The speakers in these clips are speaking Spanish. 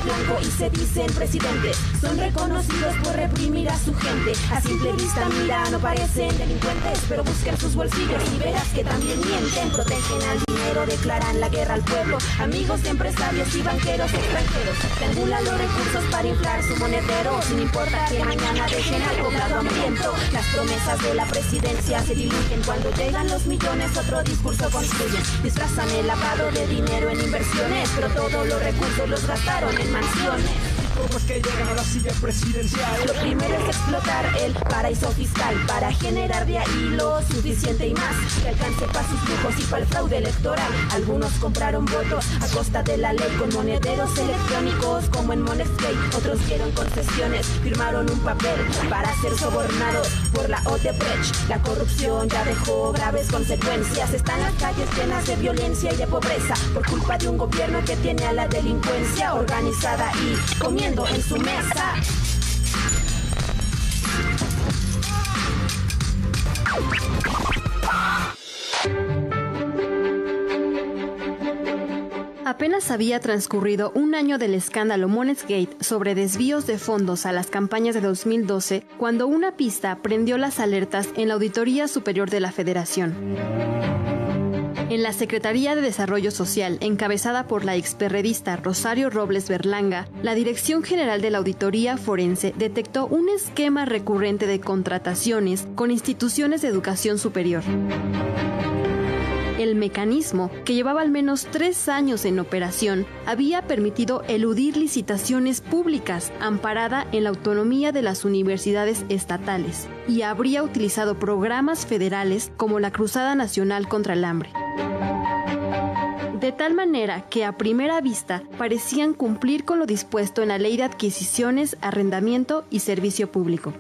blanco y se dicen presidentes. Son reconocidos por reprimir a su gente. A simple vista mira, no parecen delincuentes, pero buscan sus bolsillos y verás que también mienten. Protegen al dinero, declaran la guerra al pueblo. Amigos de empresarios y banqueros extranjeros. Triangulan los recursos para inflar su monedero, sin importar que mañana dejen al poblado hambriento. Las promesas de la presidencia se diluyen. Cuando llegan los millones, otro discurso construyen. Disfrazan el lavado de dinero en inversiones, pero todos los recursos los gastaron en mansiones. ¿Cómo es que llegan a la silla presidencial? Lo primero es explotar el paraíso fiscal para generar de ahí lo suficiente y más que alcance para sus lujos y para el fraude electoral. Algunos compraron votos a costa de la ley con monederos electrónicos como en Monedsgate. Otros dieron concesiones, firmaron un papel para ser sobornados por la Odebrecht. La corrupción ya dejó graves consecuencias. Están las calles llenas de violencia y de pobreza por culpa de un gobierno que tiene a la delincuencia organizada y comiendo en su mesa. Apenas había transcurrido un año del escándalo Monedsgate sobre desvíos de fondos a las campañas de 2012, cuando una pista prendió las alertas en la Auditoría Superior de la Federación. En la Secretaría de Desarrollo Social, encabezada por la experredista Rosario Robles Berlanga, la Dirección General de la Auditoría Forense detectó un esquema recurrente de contrataciones con instituciones de educación superior. El mecanismo, que llevaba al menos 3 años en operación, había permitido eludir licitaciones públicas amparada en la autonomía de las universidades estatales y habría utilizado programas federales como la Cruzada Nacional contra el Hambre. De tal manera que a primera vista parecían cumplir con lo dispuesto en la Ley de Adquisiciones, Arrendamiento y Servicio Público.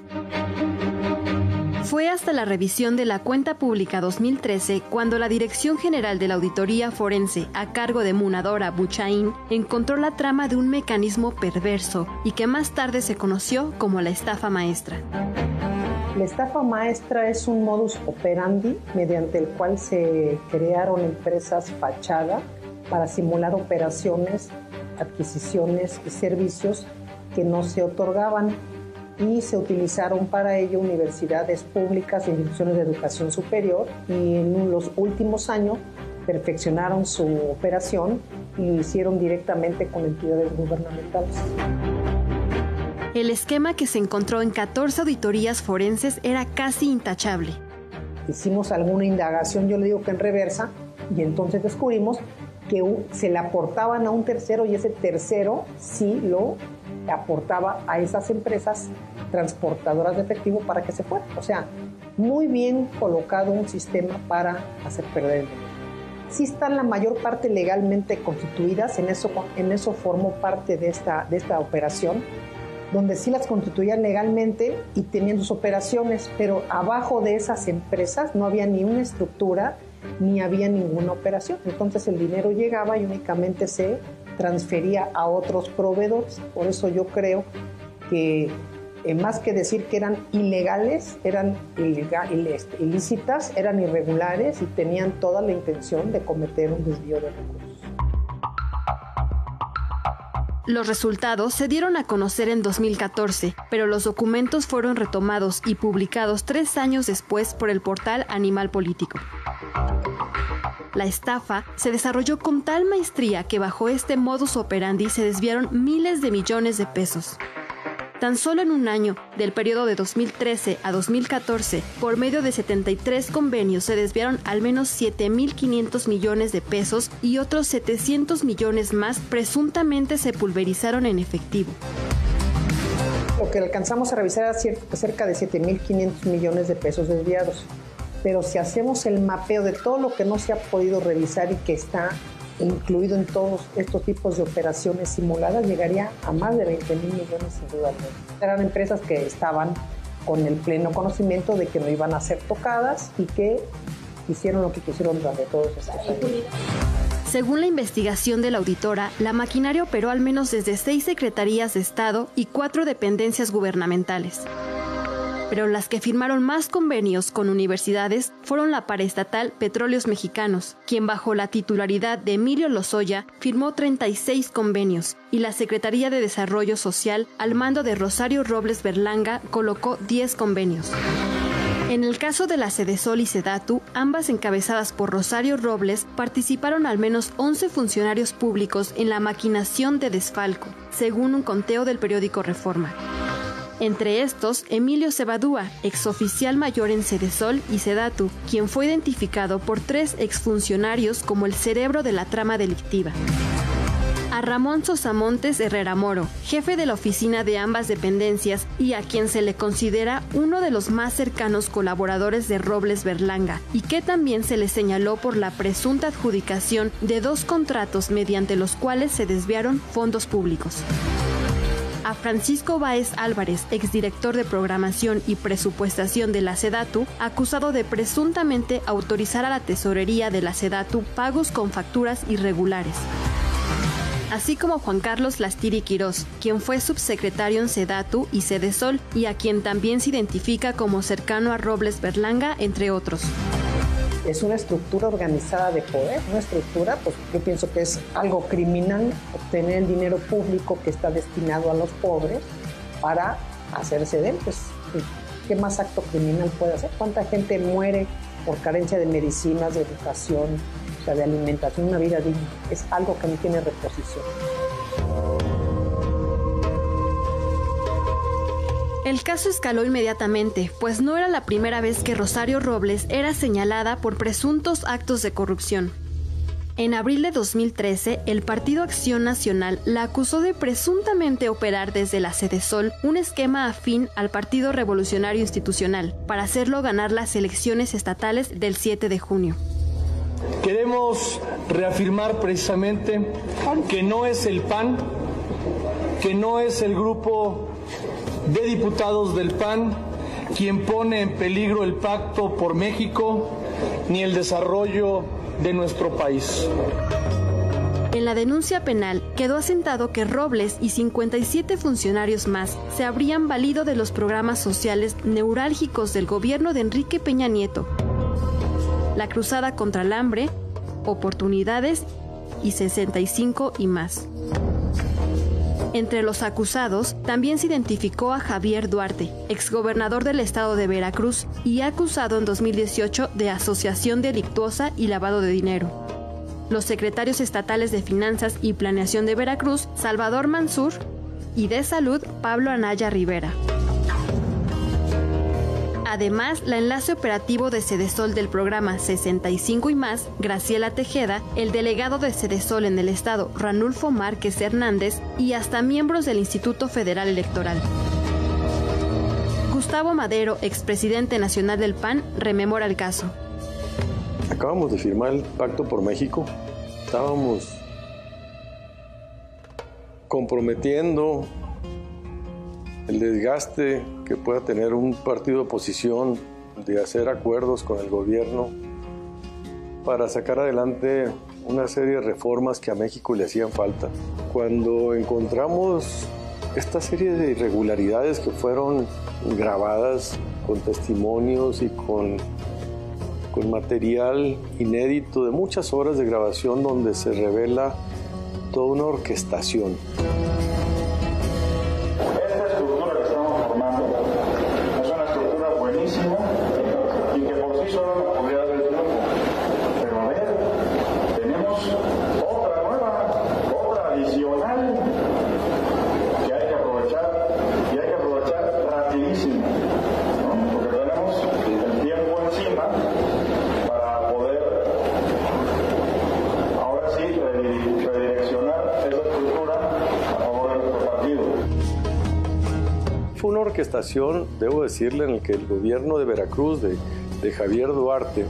Fue hasta la revisión de la Cuenta Pública 2013 cuando la Dirección General de la Auditoría Forense, a cargo de Munadora Buchaín, encontró la trama de un mecanismo perverso y que más tarde se conoció como la estafa maestra. La estafa maestra es un modus operandi mediante el cual se crearon empresas fachada para simular operaciones, adquisiciones y servicios que no se otorgaban, y se utilizaron para ello universidades públicas e instituciones de educación superior, y en los últimos años perfeccionaron su operación y lo hicieron directamente con entidades gubernamentales. El esquema que se encontró en 14 auditorías forenses era casi intachable. Hicimos alguna indagación, yo le digo que en reversa, y entonces descubrimos que se le aportaban a un tercero y ese tercero sí lo aportaba a esas empresas transportadoras de efectivo para que se fueran. O sea, muy bien colocado un sistema para hacer perder el dinero. Sí están la mayor parte legalmente constituidas, en eso formó parte de esta operación, donde sí las constituían legalmente y tenían sus operaciones, pero abajo de esas empresas no había ni una estructura ni había ninguna operación. Entonces el dinero llegaba y únicamente se transfería a otros proveedores. Por eso yo creo que más que decir que eran ilegales, eran ilícitas, eran irregulares y tenían toda la intención de cometer un desvío de recursos. Los resultados se dieron a conocer en 2014, pero los documentos fueron retomados y publicados 3 años después por el portal Animal Político. La estafa se desarrolló con tal maestría que bajo este modus operandi se desviaron miles de millones de pesos. Tan solo en un año, del periodo de 2013 a 2014, por medio de 73 convenios se desviaron al menos 7.500 millones de pesos y otros 700 millones más presuntamente se pulverizaron en efectivo. Lo que alcanzamos a revisar era cerca de 7.500 millones de pesos desviados. Pero si hacemos el mapeo de todo lo que no se ha podido revisar y que está incluido en todos estos tipos de operaciones simuladas, llegaría a más de 20.000 millones sin duda alguna. Eran empresas que estaban con el pleno conocimiento de que no iban a ser tocadas y que hicieron lo que quisieron durante todos estos años. Según la investigación de la auditora, la maquinaria operó al menos desde 6 secretarías de Estado y 4 dependencias gubernamentales. pero las que firmaron más convenios con universidades fueron la paraestatal Petróleos Mexicanos, quien bajo la titularidad de Emilio Lozoya firmó 36 convenios, y la Secretaría de Desarrollo Social, al mando de Rosario Robles Berlanga, colocó 10 convenios. En el caso de la Sedesol y Sedatu, ambas encabezadas por Rosario Robles, participaron al menos 11 funcionarios públicos en la maquinación de desfalco, según un conteo del periódico Reforma. Entre estos, Emilio Cebadúa, exoficial mayor en Sedesol y Sedatu, quien fue identificado por 3 exfuncionarios como el cerebro de la trama delictiva. A Ramón Sosamontes Herrera Moro, jefe de la oficina de ambas dependencias y a quien se le considera uno de los más cercanos colaboradores de Robles Berlanga, y que también se le señaló por la presunta adjudicación de 2 contratos mediante los cuales se desviaron fondos públicos. A Francisco Báez Álvarez, exdirector de programación y presupuestación de la Sedatu, acusado de presuntamente autorizar a la tesorería de la Sedatu pagos con facturas irregulares. Así como Juan Carlos Lastiri Quirós, quien fue subsecretario en Sedatu y Sedesol y a quien también se identifica como cercano a Robles Berlanga, entre otros. Es una estructura organizada de poder, una estructura, pues yo pienso que es algo criminal obtener el dinero público que está destinado a los pobres para hacerse de él. Pues, ¿qué más acto criminal puede hacer? ¿Cuánta gente muere por carencia de medicinas, de educación, o sea, de alimentación, una vida digna? Es algo que no tiene reposición. El caso escaló inmediatamente, pues no era la primera vez que Rosario Robles era señalada por presuntos actos de corrupción. En abril de 2013, el Partido Acción Nacional la acusó de presuntamente operar desde la Sedesol un esquema afín al Partido Revolucionario Institucional para hacerlo ganar las elecciones estatales del 7 de junio. Queremos reafirmar precisamente que no es el PAN, que no es el grupo de diputados del PAN quien pone en peligro el pacto por México ni el desarrollo de nuestro país. En la denuncia penal quedó asentado que Robles y 57 funcionarios más se habrían valido de los programas sociales neurálgicos del gobierno de Enrique Peña Nieto: la Cruzada contra el Hambre, Oportunidades y 65 y más. Entre los acusados también se identificó a Javier Duarte, exgobernador del estado de Veracruz y acusado en 2018 de asociación delictuosa y lavado de dinero. Los secretarios estatales de Finanzas y Planeación de Veracruz, Salvador Mansur, y de Salud, Pablo Anaya Rivera. Además, la enlace operativo de Sedesol del programa 65 y más, Graciela Tejeda, el delegado de Sedesol en el estado, Ranulfo Márquez Hernández, y hasta miembros del Instituto Federal Electoral. Gustavo Madero, expresidente nacional del PAN, rememora el caso. Acabamos de firmar el Pacto por México. Estábamos comprometiendo el desgaste que pueda tener un partido de oposición de hacer acuerdos con el gobierno para sacar adelante una serie de reformas que a México le hacían falta. Cuando encontramos esta serie de irregularidades que fueron grabadas con testimonios y con material inédito de muchas horas de grabación donde se revela toda una orquestación. Fue una orquestación, debo decirle, en el que el gobierno de Veracruz, de Javier Duarte,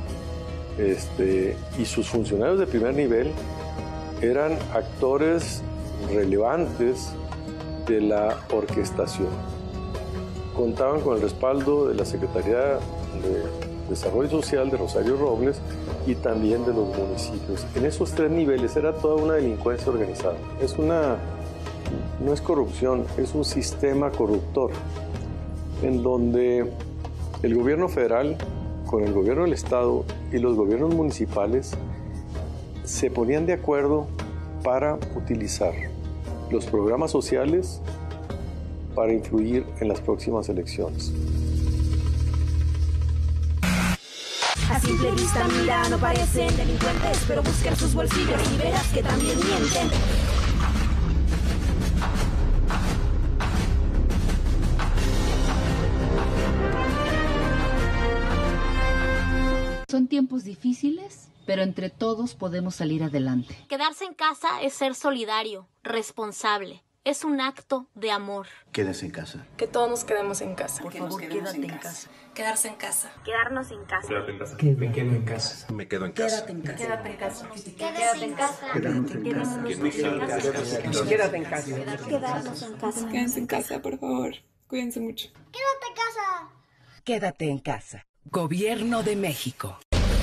y sus funcionarios de primer nivel eran actores relevantes de la orquestación. Contaban con el respaldo de la Secretaría de Desarrollo Social de Rosario Robles y también de los municipios. En esos 3 niveles era toda una delincuencia organizada. No es corrupción, es un sistema corruptor. en donde el gobierno federal, con el gobierno del estado y los gobiernos municipales se ponían de acuerdo para utilizar los programas sociales para influir en las próximas elecciones. A simple vista mira, no parecen delincuentes, pero buscan sus bolsillos y verás que también mienten. Son tiempos difíciles, pero entre todos podemos salir adelante. Quedarse en casa es ser solidario, responsable. Es un acto de amor. Quédese en casa. Que todos nos quedemos en casa. Por favor, quédate en casa. Quedarse en casa. Quedarnos en casa. Quédate en casa. Me quedo en casa. Me quedo en casa. Quédate en casa. Quédate en casa. Quédate en casa. Quédate en casa. Quédate en casa. Quedarnos en casa. Quédense en casa, por favor. Cuídense mucho. Quédate en casa. Quédate en casa. Gobierno de México.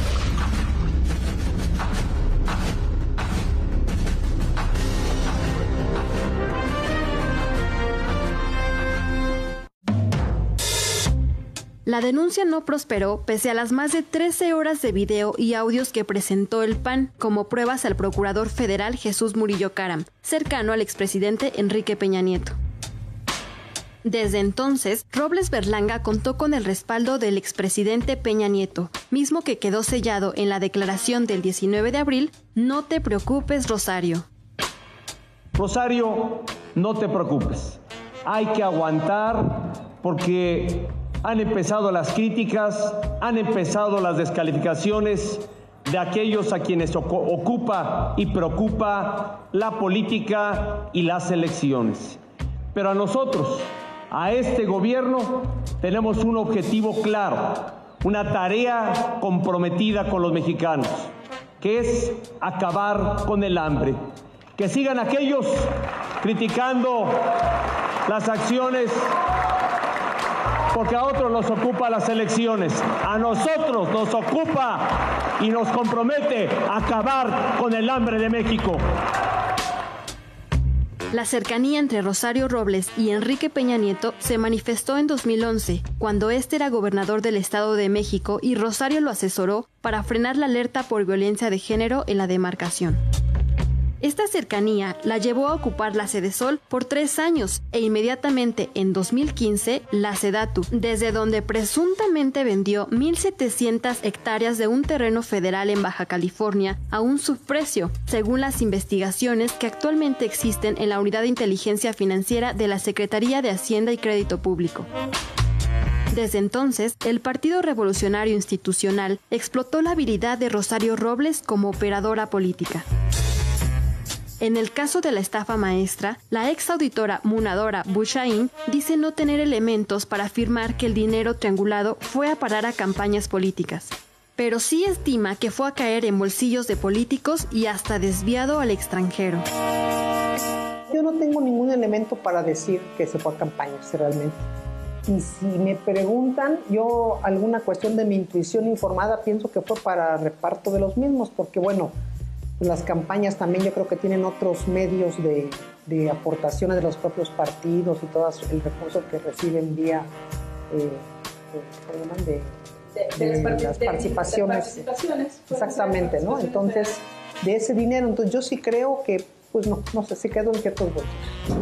La denuncia no prosperó pese a las más de 13 horas de video y audios que presentó el PAN como pruebas al procurador federal Jesús Murillo Caram, cercano al expresidente Enrique Peña Nieto. Desde entonces, Robles Berlanga contó con el respaldo del expresidente Peña Nieto, mismo que quedó sellado en la declaración del 19 de abril, "No te preocupes, Rosario". Rosario, no te preocupes. Hay que aguantar porque han empezado las críticas, han empezado las descalificaciones de aquellos a quienes ocupa y preocupa la política y las elecciones. Pero a nosotros, a este gobierno, tenemos un objetivo claro, una tarea comprometida con los mexicanos, que es acabar con el hambre. Que sigan aquellos criticando las acciones porque a otros nos ocupa las elecciones, a nosotros nos ocupa y nos compromete a acabar con el hambre de México. La cercanía entre Rosario Robles y Enrique Peña Nieto se manifestó en 2011, cuando este era gobernador del Estado de México y Rosario lo asesoró para frenar la alerta por violencia de género en la demarcación. Esta cercanía la llevó a ocupar la Sedesol por 3 años e inmediatamente en 2015 la Sedatu, desde donde presuntamente vendió 1,700 hectáreas de un terreno federal en Baja California a un subprecio, según las investigaciones que actualmente existen en la Unidad de Inteligencia Financiera de la Secretaría de Hacienda y Crédito Público. Desde entonces, el Partido Revolucionario Institucional explotó la habilidad de Rosario Robles como operadora política. En el caso de la estafa maestra, la ex auditora Munadora Bushain dice no tener elementos para afirmar que el dinero triangulado fue a parar a campañas políticas, pero sí estima que fue a caer en bolsillos de políticos y hasta desviado al extranjero. Yo no tengo ningún elemento para decir que se fue a campañas realmente. Y si me preguntan, yo alguna cuestión de mi intuición informada pienso que fue para reparto de los mismos, porque bueno, las campañas también yo creo que tienen otros medios de aportaciones de los propios partidos y todo el recurso que reciben vía las participaciones. Exactamente, ¿no? Entonces, de ese dinero, entonces yo sí creo que, pues no sé, se quedó en ciertos bolsillos.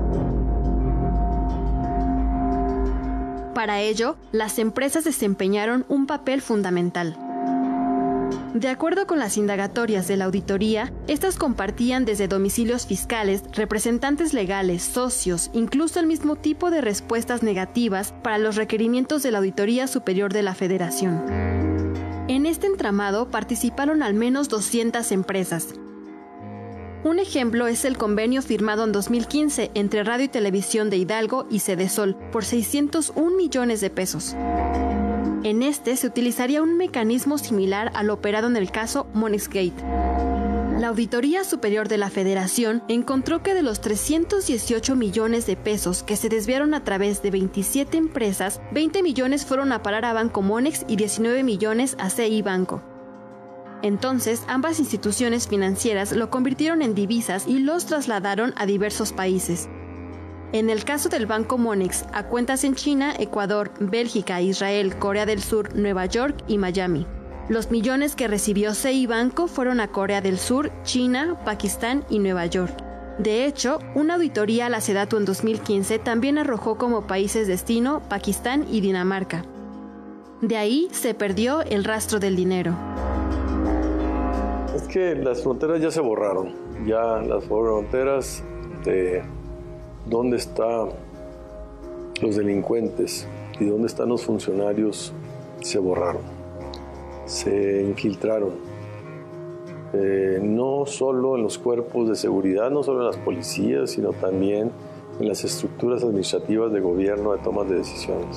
Para ello, las empresas desempeñaron un papel fundamental. De acuerdo con las indagatorias de la auditoría, estas compartían desde domicilios fiscales, representantes legales, socios, incluso el mismo tipo de respuestas negativas para los requerimientos de la Auditoría Superior de la Federación. En este entramado participaron al menos 200 empresas. Un ejemplo es el convenio firmado en 2015 entre Radio y Televisión de Hidalgo y Sedesol por 601 millones de pesos. En este se utilizaría un mecanismo similar al operado en el caso Monexgate. La Auditoría Superior de la Federación encontró que de los 318 millones de pesos que se desviaron a través de 27 empresas, 20 millones fueron a parar a Banco Monex y 19 millones a CI Banco. Entonces, ambas instituciones financieras lo convirtieron en divisas y los trasladaron a diversos países. En el caso del Banco Monex, a cuentas en China, Ecuador, Bélgica, Israel, Corea del Sur, Nueva York y Miami. Los millones que recibió CI Banco fueron a Corea del Sur, China, Pakistán y Nueva York. De hecho, una auditoría a la SEDATU en 2015 también arrojó como países destino Pakistán y Dinamarca. De ahí se perdió el rastro del dinero. Es que las fronteras ya se borraron. Ya las fronteras de dónde están los delincuentes y dónde están los funcionarios se borraron. Se infiltraron. No solo en los cuerpos de seguridad, no solo en las policías, sino también en las estructuras administrativas de gobierno de tomas de decisiones.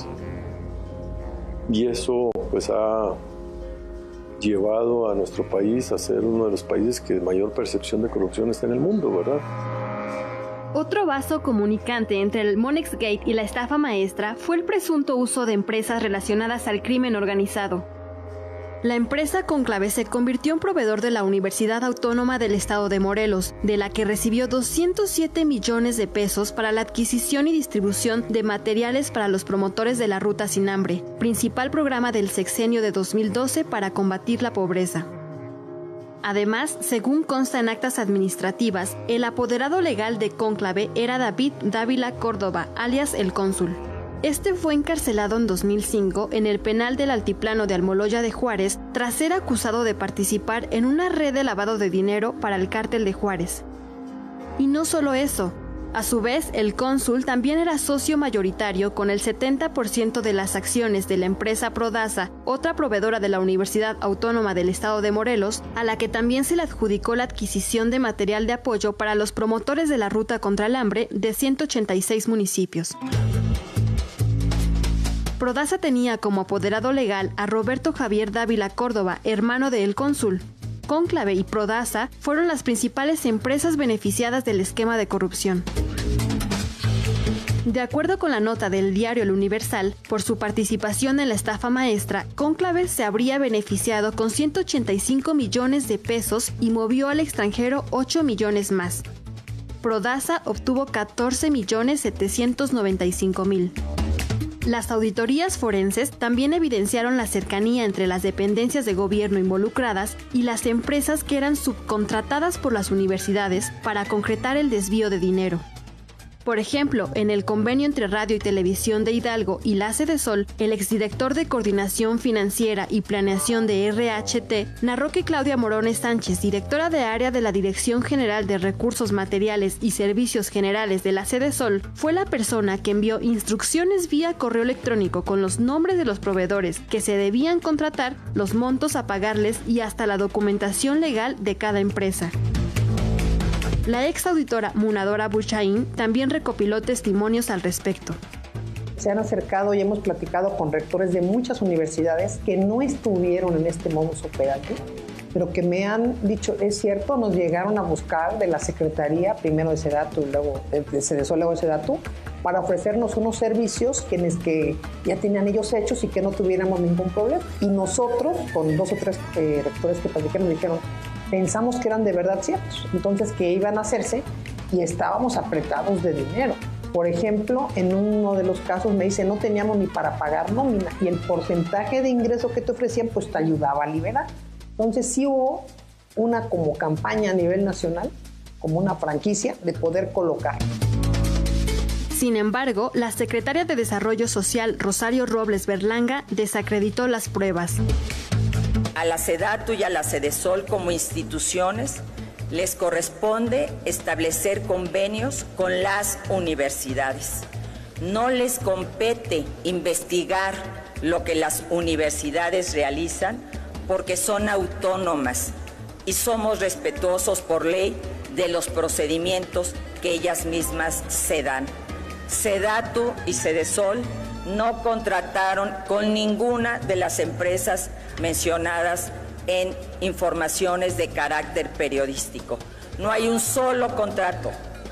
Y eso pues ha llevado a nuestro país a ser uno de los países que mayor percepción de corrupción está en el mundo, ¿verdad? Otro vaso comunicante entre el Monex Gate y la estafa maestra fue el presunto uso de empresas relacionadas al crimen organizado. La empresa Cónclave se convirtió en proveedor de la Universidad Autónoma del Estado de Morelos, de la que recibió 207 millones de pesos para la adquisición y distribución de materiales para los promotores de la Ruta Sin Hambre, principal programa del sexenio de 2012 para combatir la pobreza. Además, según consta en actas administrativas, el apoderado legal de Cónclave era David Dávila Córdoba, alias El Cónsul. Este fue encarcelado en 2005 en el penal del Altiplano de Almoloya de Juárez tras ser acusado de participar en una red de lavado de dinero para el cártel de Juárez. Y no solo eso, a su vez el cónsul también era socio mayoritario con el 70% de las acciones de la empresa Prodasa, otra proveedora de la Universidad Autónoma del Estado de Morelos, a la que también se le adjudicó la adquisición de material de apoyo para los promotores de la Ruta contra el Hambre de 186 municipios. Prodasa tenía como apoderado legal a Roberto Javier Dávila Córdoba, hermano de El Cónsul. Cónclave y Prodasa fueron las principales empresas beneficiadas del esquema de corrupción. De acuerdo con la nota del diario El Universal, por su participación en la estafa maestra, Cónclave se habría beneficiado con 185 millones de pesos y movió al extranjero 8 millones más. Prodasa obtuvo 14.795.000. Las auditorías forenses también evidenciaron la cercanía entre las dependencias de gobierno involucradas y las empresas que eran subcontratadas por las universidades para concretar el desvío de dinero. Por ejemplo, en el convenio entre Radio y Televisión de Hidalgo y la Sedesol, el exdirector de Coordinación Financiera y Planeación de RHT narró que Claudia Morones Sánchez, directora de área de la Dirección General de Recursos Materiales y Servicios Generales de la Sedesol, fue la persona que envió instrucciones vía correo electrónico con los nombres de los proveedores que se debían contratar, los montos a pagarles y hasta la documentación legal de cada empresa. La ex auditora Munadora Buchaín también recopiló testimonios al respecto. Se han acercado y hemos platicado con rectores de muchas universidades que no estuvieron en este modus operandi, pero que me han dicho, es cierto, nos llegaron a buscar de la Secretaría, primero de SEDATU, luego de Sedesol, luego de SEDATU, para ofrecernos unos servicios que ya tenían ellos hechos y que no tuviéramos ningún problema. Y nosotros, con 2 o 3 rectores que platicaron, dijeron, pensamos que eran de verdad ciertos, entonces que iban a hacerse y estábamos apretados de dinero. Por ejemplo, en uno de los casos me dice, no teníamos ni para pagar nómina y el porcentaje de ingreso que te ofrecían pues te ayudaba a liberar. Entonces sí hubo una como campaña a nivel nacional, como una franquicia de poder colocar. Sin embargo, la secretaria de Desarrollo Social, Rosario Robles Berlanga, desacreditó las pruebas. A la SEDATU y a la Sedesol como instituciones les corresponde establecer convenios con las universidades. No les compete investigar lo que las universidades realizan porque son autónomas y somos respetuosos por ley de los procedimientos que ellas mismas se dan. SEDATU y Sedesol no contrataron con ninguna de las empresas mencionadas en informaciones de carácter periodístico. No hay un solo contrato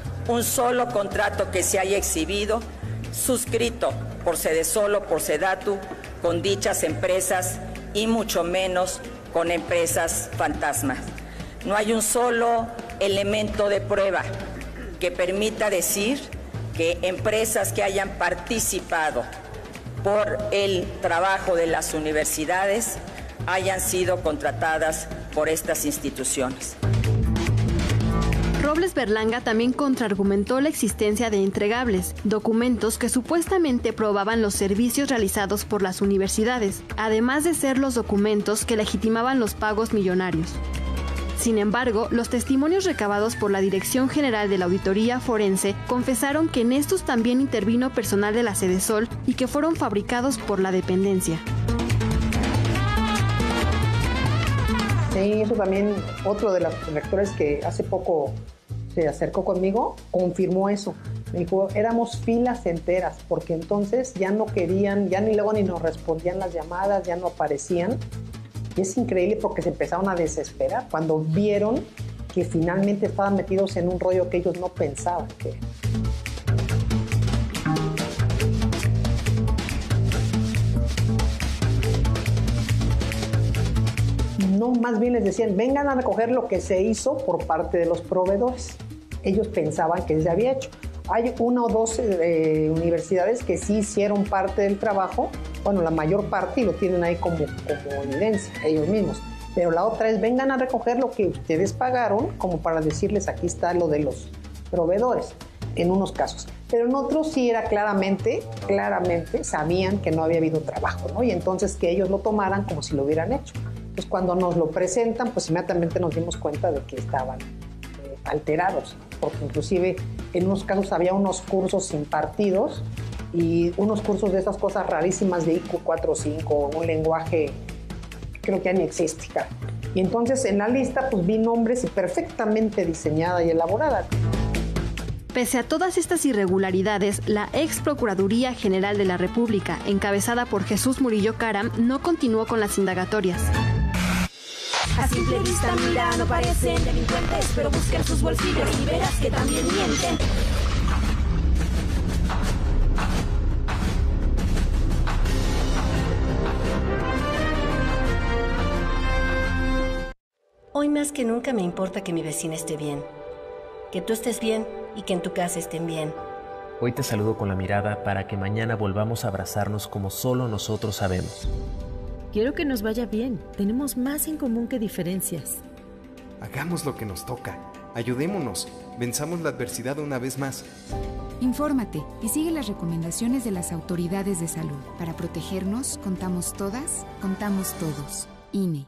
que se haya exhibido, suscrito por Sedesol o por SEDATU con dichas empresas y mucho menos con empresas fantasmas. No hay un solo elemento de prueba que permita decir que empresas que hayan participado por el trabajo de las universidades hayan sido contratadas por estas instituciones. Robles Berlanga también contraargumentó la existencia de entregables, documentos que supuestamente probaban los servicios realizados por las universidades, además de ser los documentos que legitimaban los pagos millonarios. Sin embargo, los testimonios recabados por la Dirección General de la Auditoría Forense confesaron que en estos también intervino personal de la Sedesol y que fueron fabricados por la dependencia. Sí, eso también, otro de los rectores que hace poco se acercó conmigo, confirmó eso. Me dijo, éramos filas enteras, porque entonces ya no querían, ya ni luego ni nos respondían las llamadas, ya no aparecían. Y es increíble porque se empezaron a desesperar cuando vieron que finalmente estaban metidos en un rollo que ellos no pensaban que... No, más bien les decían, vengan a recoger lo que se hizo por parte de los proveedores. Ellos pensaban que se había hecho. Hay una o dos universidades que sí hicieron parte del trabajo, bueno, la mayor parte, y lo tienen ahí como evidencia, ellos mismos. Pero la otra es, vengan a recoger lo que ustedes pagaron, como para decirles, aquí está lo de los proveedores, en unos casos. Pero en otros sí era claramente sabían que no había habido trabajo, ¿no? Y entonces que ellos lo tomaran como si lo hubieran hecho. Pues cuando nos lo presentan, pues inmediatamente nos dimos cuenta de que estaban alterados, porque inclusive en unos casos había unos cursos impartidos y unos cursos de esas cosas rarísimas de IQ 4 o 5, un lenguaje que creo que ya ni existe. Y entonces en la lista pues vi nombres perfectamente diseñada y elaborada. Pese a todas estas irregularidades, la ex Procuraduría General de la República, encabezada por Jesús Murillo Caram, no continuó con las indagatorias. A simple vista mira, no parecen delincuentes, pero busca en sus bolsillos y verás que también mienten. Hoy más que nunca me importa que mi vecina esté bien, que tú estés bien y que en tu casa estén bien. Hoy te saludo con la mirada para que mañana volvamos a abrazarnos como solo nosotros sabemos. Quiero que nos vaya bien. Tenemos más en común que diferencias. Hagamos lo que nos toca. Ayudémonos. Venzamos la adversidad una vez más. Infórmate y sigue las recomendaciones de las autoridades de salud. Para protegernos, contamos todas, contamos todos. INE.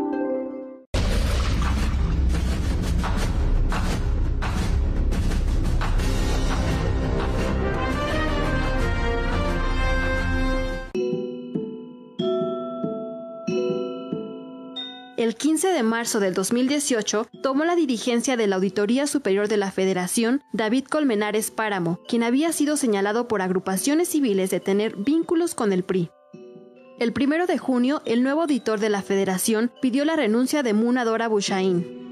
El 15 de marzo del 2018 tomó la dirigencia de la Auditoría Superior de la Federación David Colmenares Páramo, quien había sido señalado por agrupaciones civiles de tener vínculos con el PRI. El 1 de junio, el nuevo auditor de la Federación pidió la renuncia de Muna Dora Bushain.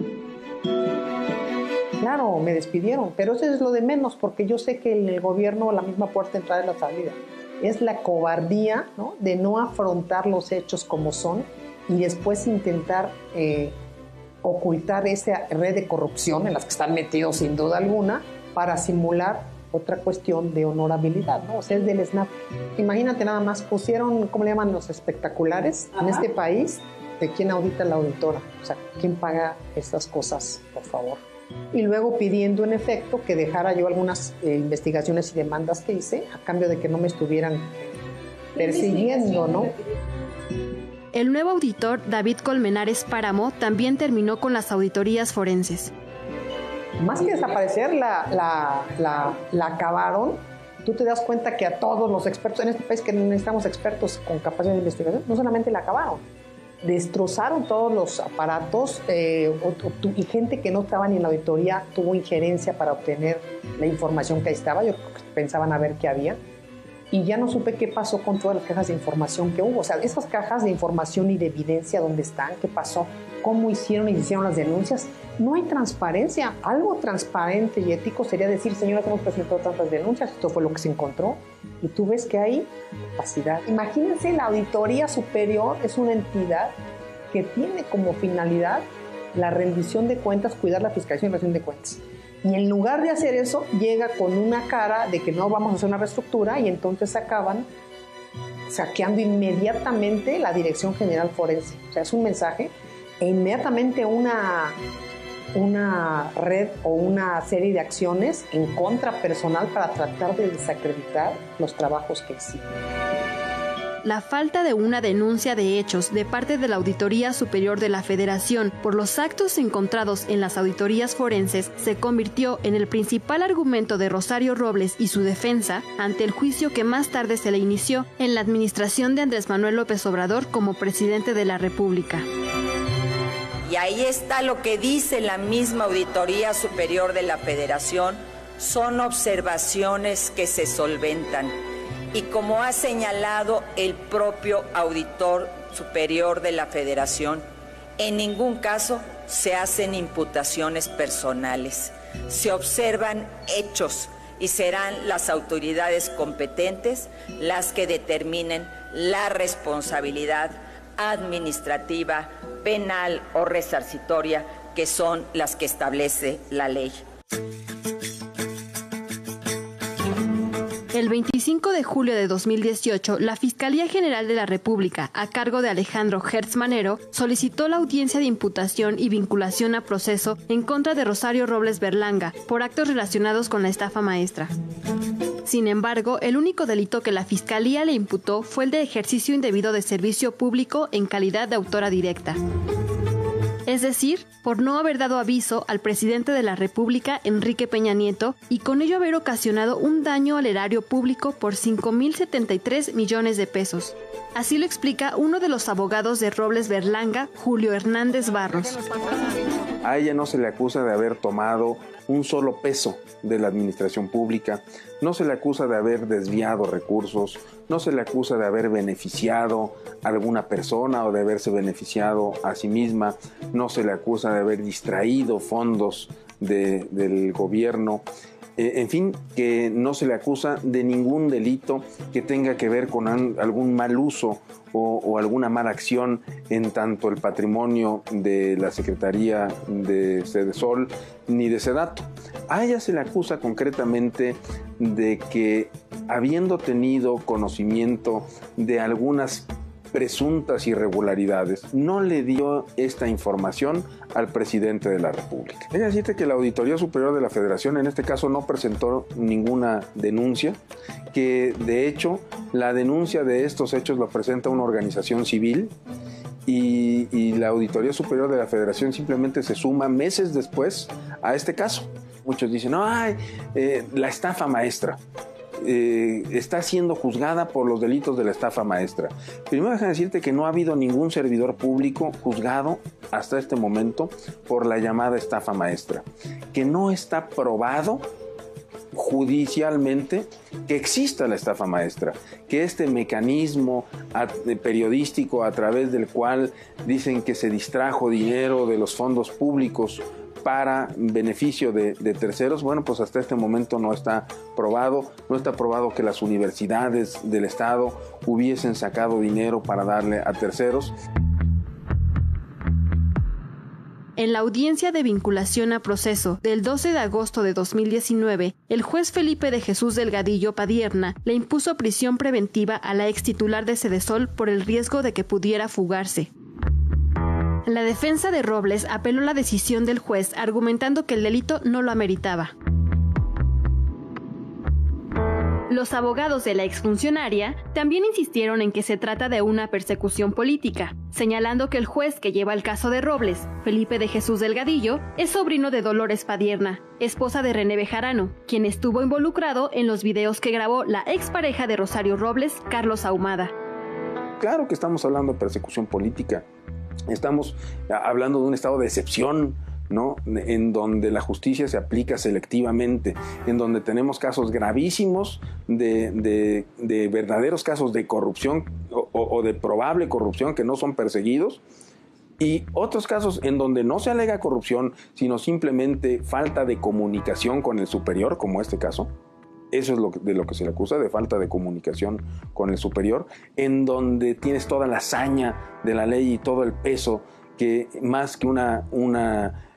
Claro, me despidieron, pero eso es lo de menos, porque yo sé que en el gobierno la misma puerta de entrada es la salida. Es la cobardía, ¿no?, de no afrontar los hechos como son y después intentar ocultar esa red de corrupción en las que están metidos sin duda alguna para simular otra cuestión de honorabilidad, ¿no? O sea, es del SNAP. Imagínate nada más, pusieron, ¿cómo le llaman?, los espectaculares. Ajá. En este país, ¿de quién audita la auditora? O sea, ¿quién paga estas cosas, por favor? Y luego pidiendo en efecto que dejara yo algunas investigaciones y demandas que hice a cambio de que no me estuvieran persiguiendo, ¿no? El nuevo auditor, David Colmenares Páramo, también terminó con las auditorías forenses. Más que desaparecer, la acabaron. Tú te das cuenta que a todos los expertos, en este país que necesitamos expertos con capacidad de investigación, no solamente la acabaron, destrozaron todos los aparatos y gente que no estaba ni en la auditoría tuvo injerencia para obtener la información que ahí estaba. Yo creo que pensaban a ver qué había. Y ya no supe qué pasó con todas las cajas de información que hubo. O sea, esas cajas de información y de evidencia, ¿dónde están? ¿Qué pasó? ¿Cómo hicieron y hicieron las denuncias? No hay transparencia. Algo transparente y ético sería decir, señoras, hemos presentado tantas denuncias, esto fue lo que se encontró. Y tú ves que hay opacidad. Imagínense, la Auditoría Superior es una entidad que tiene como finalidad la rendición de cuentas, cuidar la fiscalización y rendición de cuentas. Y en lugar de hacer eso, llega con una cara de que no vamos a hacer una reestructura y entonces acaban saqueando inmediatamente la Dirección General Forense. O sea, es un mensaje e inmediatamente una red o una serie de acciones en contra personal para tratar de desacreditar los trabajos que existen. La falta de una denuncia de hechos de parte de la Auditoría Superior de la Federación por los actos encontrados en las auditorías forenses se convirtió en el principal argumento de Rosario Robles y su defensa ante el juicio que más tarde se le inició en la administración de Andrés Manuel López Obrador como presidente de la República. Y ahí está lo que dice la misma Auditoría Superior de la Federación, son observaciones que se solventan. Y como ha señalado el propio Auditor Superior de la Federación, en ningún caso se hacen imputaciones personales. Se observan hechos y serán las autoridades competentes las que determinen la responsabilidad administrativa, penal o resarcitoria, que son las que establece la ley. El 25 de julio de 2018, la Fiscalía General de la República, a cargo de Alejandro Gertz Manero, solicitó la audiencia de imputación y vinculación a proceso en contra de Rosario Robles Berlanga por actos relacionados con la estafa maestra. Sin embargo, el único delito que la Fiscalía le imputó fue el de ejercicio indebido de servicio público en calidad de autora directa. Es decir, por no haber dado aviso al presidente de la República, Enrique Peña Nieto, y con ello haber ocasionado un daño al erario público por 5,073 millones de pesos. Así lo explica uno de los abogados de Robles Berlanga, Julio Hernández Barros. A ella no se le acusa de haber tomado un solo peso de la administración pública, no se le acusa de haber desviado recursos, no se le acusa de haber beneficiado a alguna persona o de haberse beneficiado a sí misma, no se le acusa de haber distraído fondos del gobierno. En fin, que no se le acusa de ningún delito que tenga que ver con algún mal uso o alguna mala acción en tanto el patrimonio de la Secretaría de Sedesol ni de Sedato. A ella se le acusa concretamente de que, habiendo tenido conocimiento de algunas presuntas irregularidades, no le dio esta información al presidente de la República. Es decir, que la Auditoría Superior de la Federación en este caso no presentó ninguna denuncia, que de hecho la denuncia de estos hechos la presenta una organización civil y la Auditoría Superior de la Federación simplemente se suma meses después a este caso. Muchos dicen, no, la estafa maestra. Está siendo juzgada por los delitos de la estafa maestra. Primero déjame decirte que no ha habido ningún servidor público juzgado hasta este momento por la llamada estafa maestra, que no está probado judicialmente que exista la estafa maestra, que este mecanismo periodístico a través del cual dicen que se distrajo dinero de los fondos públicos para beneficio de terceros, bueno, pues hasta este momento no está probado que las universidades del Estado hubiesen sacado dinero para darle a terceros. En la audiencia de vinculación a proceso del 12 de agosto de 2019, el juez Felipe de Jesús Delgadillo Padierna le impuso prisión preventiva a la ex titular de Sedesol por el riesgo de que pudiera fugarse. La defensa de Robles apeló la decisión del juez argumentando que el delito no lo ameritaba. Los abogados de la exfuncionaria también insistieron en que se trata de una persecución política, señalando que el juez que lleva el caso de Robles, Felipe de Jesús Delgadillo, es sobrino de Dolores Padierna, esposa de René Bejarano, quien estuvo involucrado en los videos que grabó la expareja de Rosario Robles, Carlos Ahumada. Claro que estamos hablando de persecución política. Estamos hablando de un estado de excepción, ¿no? En donde la justicia se aplica selectivamente, en donde tenemos casos gravísimos de verdaderos casos de corrupción o de probable corrupción que no son perseguidos, y otros casos en donde no se alega corrupción, sino simplemente falta de comunicación con el superior, como este caso. Eso es de lo que se le acusa, de falta de comunicación con el superior, en donde tienes toda la hazaña de la ley y todo el peso que más que una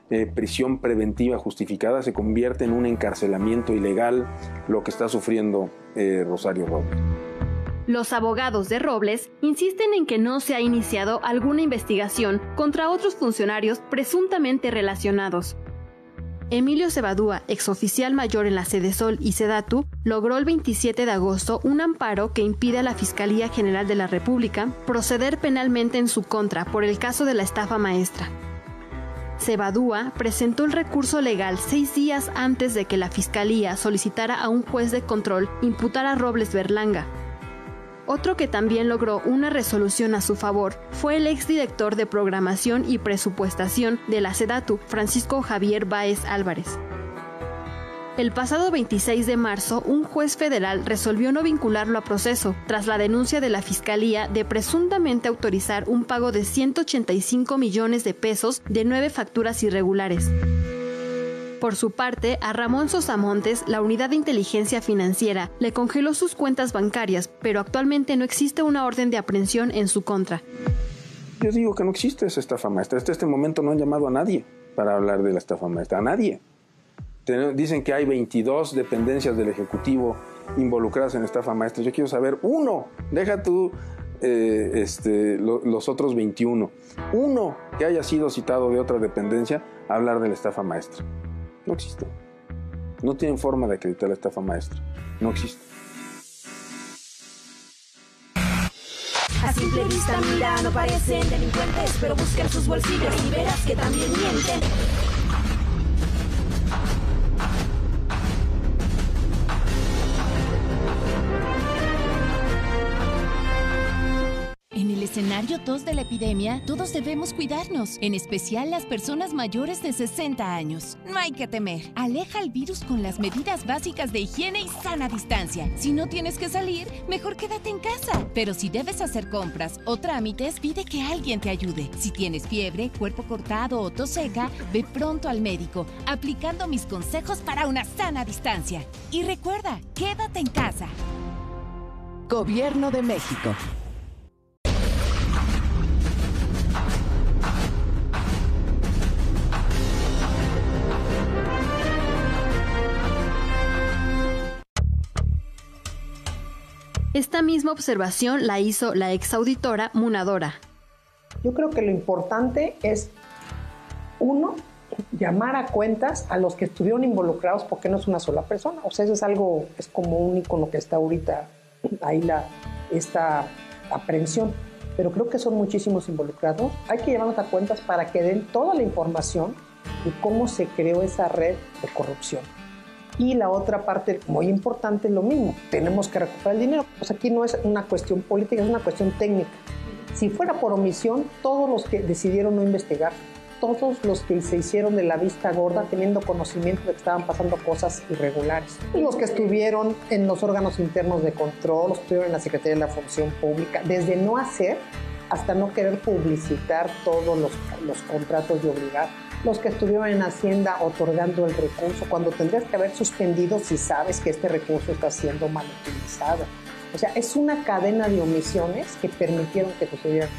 prisión preventiva justificada, se convierte en un encarcelamiento ilegal, lo que está sufriendo Rosario Robles. Los abogados de Robles insisten en que no se ha iniciado alguna investigación contra otros funcionarios presuntamente relacionados. Emilio Cebadúa, exoficial mayor en la Sedesol y Sedatu, logró el 27 de agosto un amparo que impide a la Fiscalía General de la República proceder penalmente en su contra por el caso de la estafa maestra. Cebadúa presentó el recurso legal 6 días antes de que la Fiscalía solicitara a un juez de control imputar a Robles Berlanga. Otro que también logró una resolución a su favor fue el exdirector de Programación y Presupuestación de la Sedatu, Francisco Javier Báez Álvarez. El pasado 26 de marzo, un juez federal resolvió no vincularlo a proceso, tras la denuncia de la Fiscalía de presuntamente autorizar un pago de 185 millones de pesos de 9 facturas irregulares. Por su parte, a Ramón Sosamontes, la Unidad de Inteligencia Financiera, le congeló sus cuentas bancarias, pero actualmente no existe una orden de aprehensión en su contra. Yo digo que no existe esa estafa maestra. Hasta este momento no han llamado a nadie para hablar de la estafa maestra, a nadie. Dicen que hay 22 dependencias del Ejecutivo involucradas en estafa maestra. Yo quiero saber uno, deja tú los otros 21. Uno que haya sido citado de otra dependencia a hablar de la estafa maestra. No existe. No tienen forma de acreditar la estafa maestra. No existe. A simple vista, mira, no parecen delincuentes, pero busquen sus bolsillos y verás que también mienten. En el escenario 2 de la epidemia, todos debemos cuidarnos, en especial las personas mayores de 60 años. No hay que temer. Aleja el virus con las medidas básicas de higiene y sana distancia. Si no tienes que salir, mejor quédate en casa. Pero si debes hacer compras o trámites, pide que alguien te ayude. Si tienes fiebre, cuerpo cortado o tos seca, ve pronto al médico, aplicando mis consejos para una sana distancia. Y recuerda, quédate en casa. Gobierno de México. Esta misma observación la hizo la exauditora Munadora. Yo creo que lo importante es, uno, llamar a cuentas a los que estuvieron involucrados, porque no es una sola persona. O sea, eso es algo, es como un icono que está ahorita ahí esta aprehensión. Pero creo que son muchísimos involucrados. Hay que llamarlos a cuentas para que den toda la información de cómo se creó esa red de corrupción. Y la otra parte muy importante es lo mismo, tenemos que recuperar el dinero. Pues aquí no es una cuestión política, es una cuestión técnica. Si fuera por omisión, todos los que decidieron no investigar, todos los que se hicieron de la vista gorda teniendo conocimiento de que estaban pasando cosas irregulares, los que estuvieron en los órganos internos de control, los que estuvieron en la Secretaría de la Función Pública, desde no hacer hasta no querer publicitar todos los contratos de obligar, los que estuvieron en Hacienda otorgando el recurso, cuando tendrías que haber suspendido si sabes que este recurso está siendo mal utilizado. O sea, es una cadena de omisiones que permitieron que sucediera.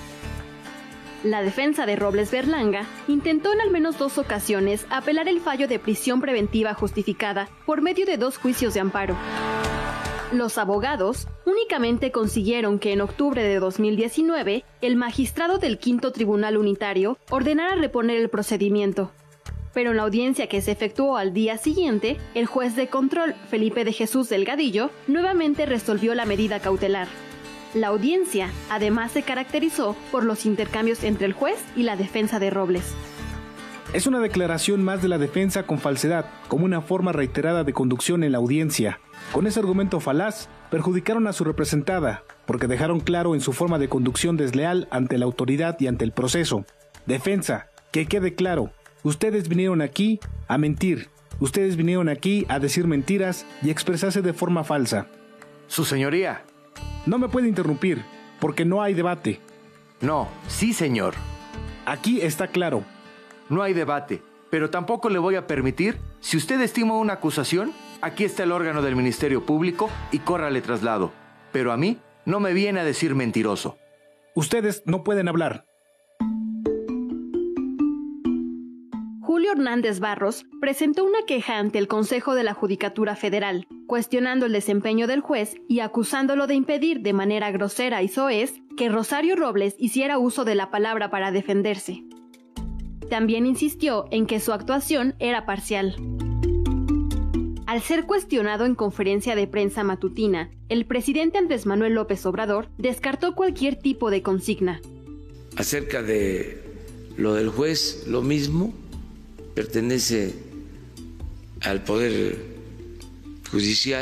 La defensa de Robles Berlanga intentó en al menos 2 ocasiones apelar el fallo de prisión preventiva justificada por medio de 2 juicios de amparo. Los abogados únicamente consiguieron que en octubre de 2019 el magistrado del Quinto Tribunal Unitario ordenara reponer el procedimiento. Pero en la audiencia que se efectuó al día siguiente, el juez de control, Felipe de Jesús Delgadillo, nuevamente resolvió la medida cautelar. La audiencia, además, se caracterizó por los intercambios entre el juez y la defensa de Robles. Es una declaración más de la defensa con falsedad, como una forma reiterada de conducción en la audiencia. Con ese argumento falaz, perjudicaron a su representada, porque dejaron claro en su forma de conducción desleal ante la autoridad y ante el proceso. Defensa, que quede claro, ustedes vinieron aquí a mentir, ustedes vinieron aquí a decir mentiras y expresarse de forma falsa. Su señoría. No me puede interrumpir, porque no hay debate. No, sí, señor. Aquí está claro. No hay debate, pero tampoco le voy a permitir, si usted estima una acusación, aquí está el órgano del Ministerio Público y córrale traslado. Pero a mí no me viene a decir mentiroso. Ustedes no pueden hablar. Julio Julio Hernández Barros presentó una queja ante el Consejo de la Judicatura Federal, cuestionando el desempeño del juez y acusándolo de impedir de manera grosera y soez que Rosario Robles hiciera uso de la palabra para defenderse. También insistió en que su actuación era parcial. Al ser cuestionado en conferencia de prensa matutina, el presidente Andrés Manuel López Obrador descartó cualquier tipo de consigna. Acerca de lo del juez, lo mismo, pertenece al Poder Judicial,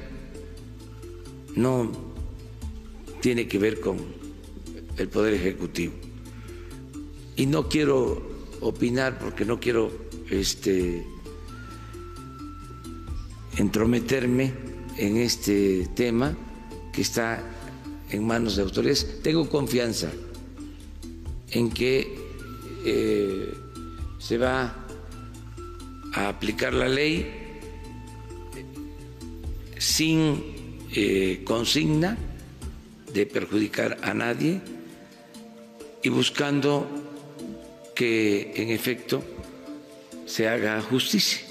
no tiene que ver con el Poder Ejecutivo. Y no quiero opinar porque no quiero entrometerme en este tema que está en manos de autoridades. Tengo confianza en que se va a aplicar la ley sin consigna de perjudicar a nadie y buscando que en efecto se haga justicia.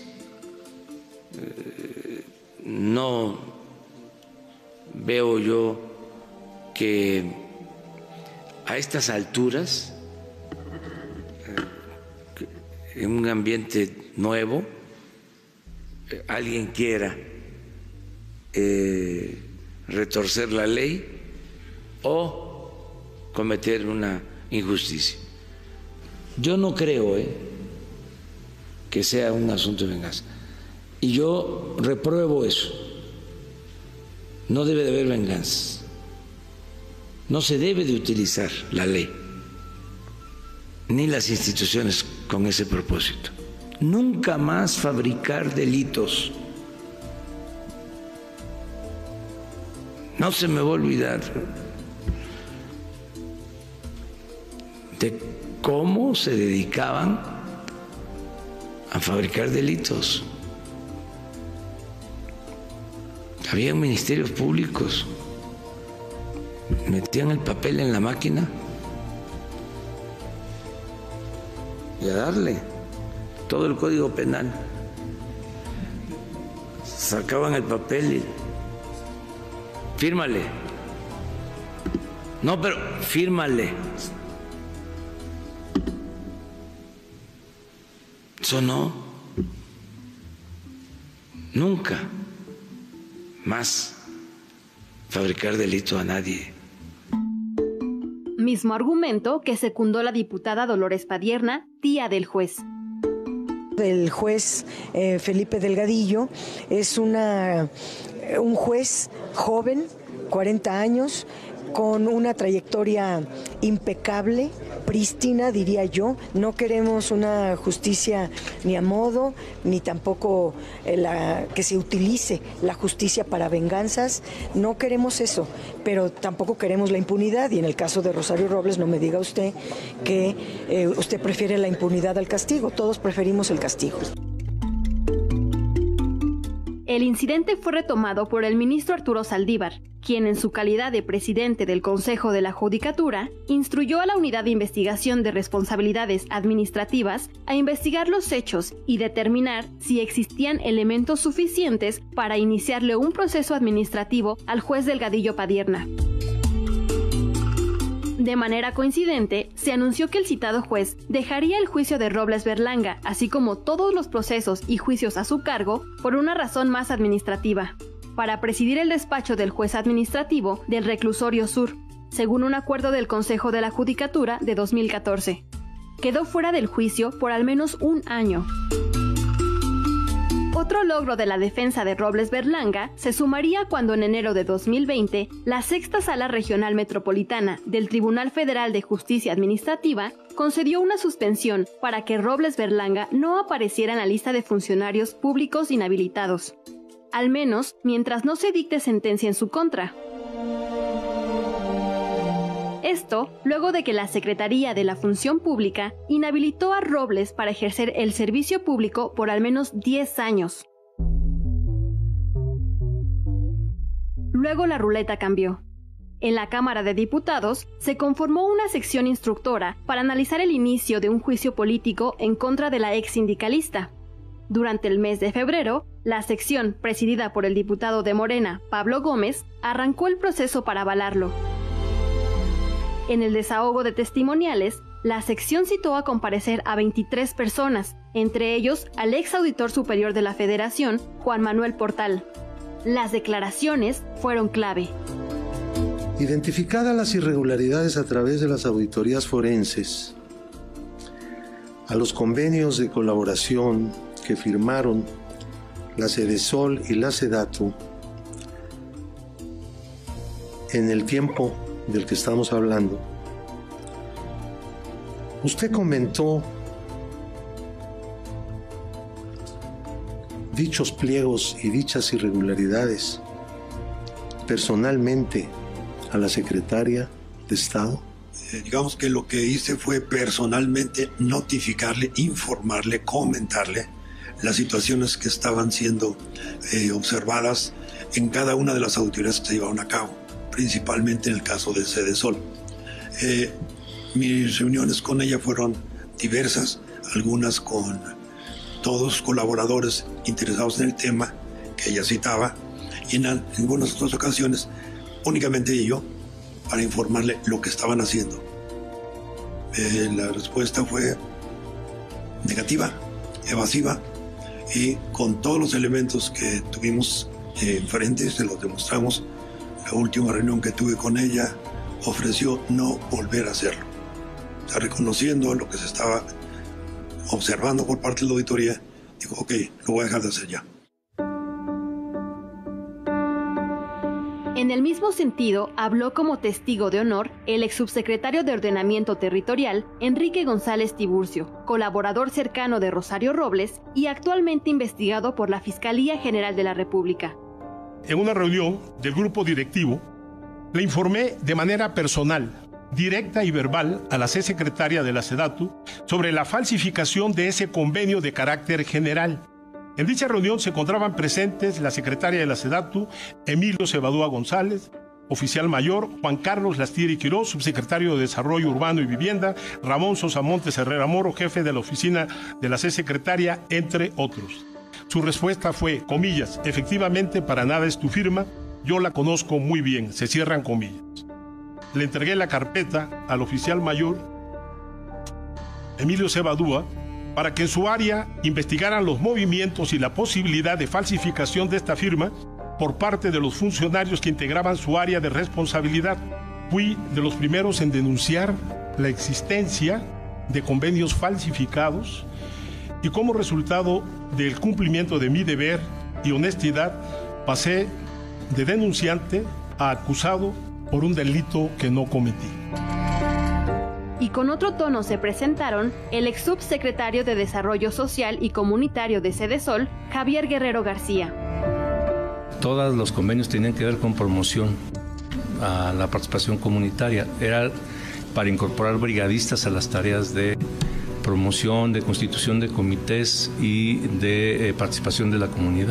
No veo yo que a estas alturas, en un ambiente nuevo, alguien quiera retorcer la ley o cometer una injusticia. Yo no creo que sea un asunto de venganza. Y yo repruebo eso. No debe de haber venganza. No se debe de utilizar la ley ni las instituciones con ese propósito. Nunca más fabricar delitos. No se me va a olvidar de cómo se dedicaban a fabricar delitos. Había ministerios públicos, metían el papel en la máquina y a darle todo el Código Penal. Sacaban el papel y fírmale. No, pero fírmale. Eso no. Nunca más fabricar delito a nadie. Mismo argumento que secundó la diputada Dolores Padierna, tía del juez. El juez Felipe Delgadillo es un juez joven, 40 años, con una trayectoria impecable, prístina, diría yo. No queremos una justicia ni a modo, ni tampoco que se utilice la justicia para venganzas. No queremos eso, pero tampoco queremos la impunidad. Y en el caso de Rosario Robles, no me diga usted que usted prefiere la impunidad al castigo. Todos preferimos el castigo. El incidente fue retomado por el ministro Arturo Saldívar, quien en su calidad de presidente del Consejo de la Judicatura, instruyó a la Unidad de Investigación de Responsabilidades Administrativas a investigar los hechos y determinar si existían elementos suficientes para iniciarle un proceso administrativo al juez Delgadillo Padierna. De manera coincidente, se anunció que el citado juez dejaría el juicio de Robles Berlanga, así como todos los procesos y juicios a su cargo, por una razón más administrativa, para presidir el despacho del juez administrativo del Reclusorio Sur, según un acuerdo del Consejo de la Judicatura de 2014. Quedó fuera del juicio por al menos un año. Otro logro de la defensa de Robles Berlanga se sumaría cuando en enero de 2020, la Sexta Sala Regional Metropolitana del Tribunal Federal de Justicia Administrativa concedió una suspensión para que Robles Berlanga no apareciera en la lista de funcionarios públicos inhabilitados, al menos mientras no se dicte sentencia en su contra. Esto luego de que la Secretaría de la Función Pública inhabilitó a Robles para ejercer el servicio público por al menos 10 años. Luego la ruleta cambió. En la Cámara de Diputados se conformó una sección instructora para analizar el inicio de un juicio político en contra de la ex sindicalista. Durante el mes de febrero, la sección, presidida por el diputado de Morena, Pablo Gómez, arrancó el proceso para avalarlo. En el desahogo de testimoniales, la sección citó a comparecer a 23 personas, entre ellos al ex auditor superior de la Federación, Juan Manuel Portal. Las declaraciones fueron clave. Identificadas las irregularidades a través de las auditorías forenses, a los convenios de colaboración que firmaron la Sedesol y la Sedatu, en el tiempo del que estamos hablando, usted comentó dichos pliegos y dichas irregularidades personalmente a la secretaria de Estado. Digamos que lo que hice fue personalmente notificarle, informarle, comentarle las situaciones que estaban siendo observadas en cada una de las auditorías que se llevaron a cabo, principalmente en el caso de Sedesol. Mis reuniones con ella fueron diversas, algunas con todos colaboradores interesados en el tema que ella citaba, y en algunas otras ocasiones únicamente yo, para informarle lo que estaban haciendo. La respuesta fue negativa, evasiva, y con todos los elementos que tuvimos enfrente, se los demostramos. La última reunión que tuve con ella ofreció no volver a hacerlo. O sea, reconociendo lo que se estaba observando por parte de la auditoría, dijo, ok, lo voy a dejar de hacer ya. En el mismo sentido, habló como testigo de honor el ex subsecretario de Ordenamiento Territorial, Enrique González Tiburcio, colaborador cercano de Rosario Robles y actualmente investigado por la Fiscalía General de la República. En una reunión del grupo directivo, le informé de manera personal, directa y verbal a la secretaria de la Sedatu sobre la falsificación de ese convenio de carácter general. En dicha reunión se encontraban presentes la secretaria de la Sedatu, Emilio Cebadúa González, oficial mayor, Juan Carlos Lastieri Quirós, subsecretario de Desarrollo Urbano y Vivienda, Ramón Sosa Montes Herrera Moro, jefe de la oficina de la secretaria, entre otros. Su respuesta fue, comillas, efectivamente para nada es tu firma, yo la conozco muy bien, se cierran comillas. Le entregué la carpeta al oficial mayor, Emilio Cebadúa, para que en su área investigaran los movimientos y la posibilidad de falsificación de esta firma por parte de los funcionarios que integraban su área de responsabilidad. Fui de los primeros en denunciar la existencia de convenios falsificados y como resultado del cumplimiento de mi deber y honestidad, pasé de denunciante a acusado por un delito que no cometí. Y con otro tono se presentaron el ex subsecretario de Desarrollo Social y Comunitario de Sedesol, Javier Guerrero García. Todos los convenios tenían que ver con promoción a la participación comunitaria. Era para incorporar brigadistas a las tareas de promoción, de constitución de comités y de participación de la comunidad.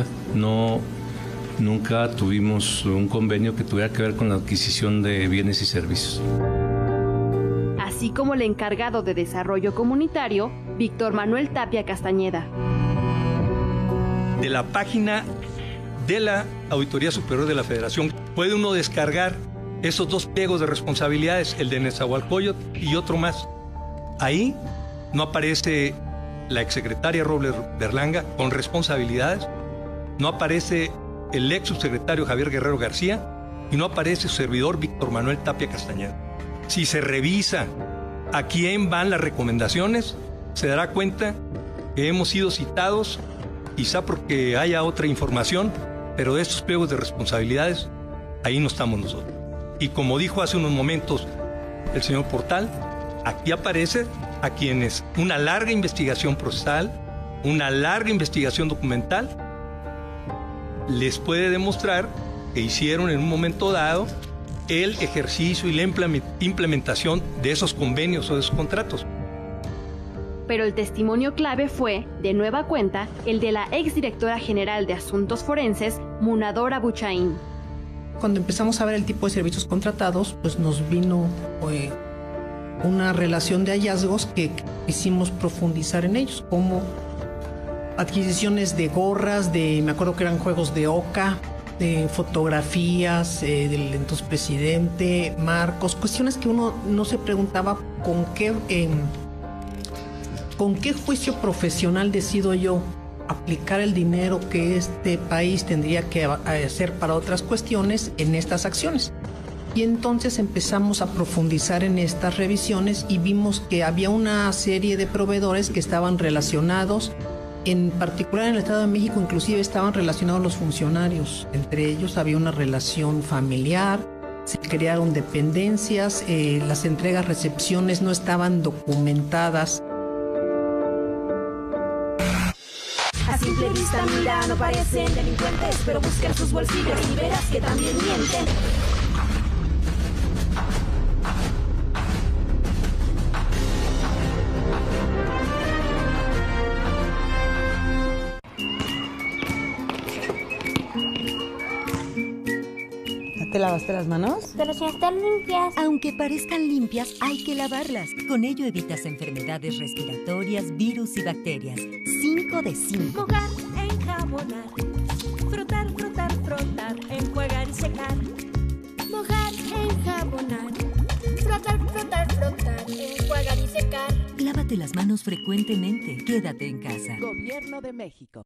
Nunca tuvimos un convenio que tuviera que ver con la adquisición de bienes y servicios. Así como el encargado de Desarrollo Comunitario, Víctor Manuel Tapia Castañeda. De la página de la Auditoría Superior de la Federación puede uno descargar esos dos pliegos de responsabilidades, el de Nezahualcóyotl y otro más. Ahí no aparece la exsecretaria Robles Berlanga con responsabilidades, no aparece el ex subsecretario Javier Guerrero García y no aparece su servidor Víctor Manuel Tapia Castañeda. Si se revisa a quién van las recomendaciones, se dará cuenta que hemos sido citados, quizá porque haya otra información, pero de estos pliegos de responsabilidades, ahí no estamos nosotros. Y como dijo hace unos momentos el señor Portal, aquí aparece a quienes una larga investigación procesal, una larga investigación documental, les puede demostrar que hicieron en un momento dado el ejercicio y la implementación de esos convenios o de esos contratos. Pero el testimonio clave fue, de nueva cuenta, el de la exdirectora general de Asuntos Forenses, Munadora Buchaín. cuando empezamos a ver el tipo de servicios contratados, pues nos vino una relación de hallazgos que quisimos profundizar en ellos, como adquisiciones de gorras, me acuerdo que eran juegos de Oca, de fotografías del entonces presidente, marcos, cuestiones que uno no se preguntaba con qué juicio profesional decido yo aplicar el dinero que este país tendría que hacer para otras cuestiones en estas acciones. Y entonces empezamos a profundizar en estas revisiones y vimos que había una serie de proveedores que estaban relacionados, en particular en el Estado de México inclusive estaban relacionados los funcionarios. Entre ellos había una relación familiar, se crearon dependencias, las entregas-recepciones no estaban documentadas. A simple vista mira, no parecen delincuentes, pero buscan sus bolsillos y verás que también mienten. ¿Te lavaste las manos? Pero si están limpias. Aunque parezcan limpias, hay que lavarlas. Con ello evitas enfermedades respiratorias, virus y bacterias. 5 de 5. Mojar, enjabonar. Frotar, frotar, frotar. Enjuagar y secar. Mojar, enjabonar. Frotar, frotar, frotar. Enjuagar y secar. Lávate las manos frecuentemente. Quédate en casa. Gobierno de México.